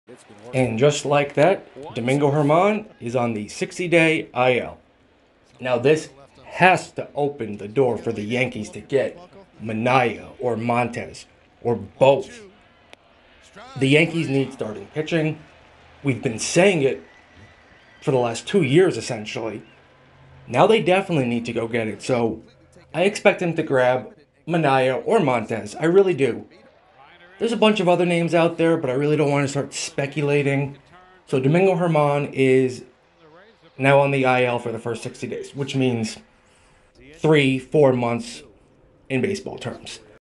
And just like that, Domingo Herman is on the 60-day IL. Now this has to open the door for the Yankees to get Manaea or Montas or both. The Yankees need starting pitching. We've been saying it for the last 2 years essentially. Now they definitely need to go get it. So I expect him to grab Manaea or Montas. I really do. There's a bunch of other names out there, but I really don't want to start speculating. So Domingo Herman is now on the IL for the first 60 days, which means 3, 4 months in baseball terms.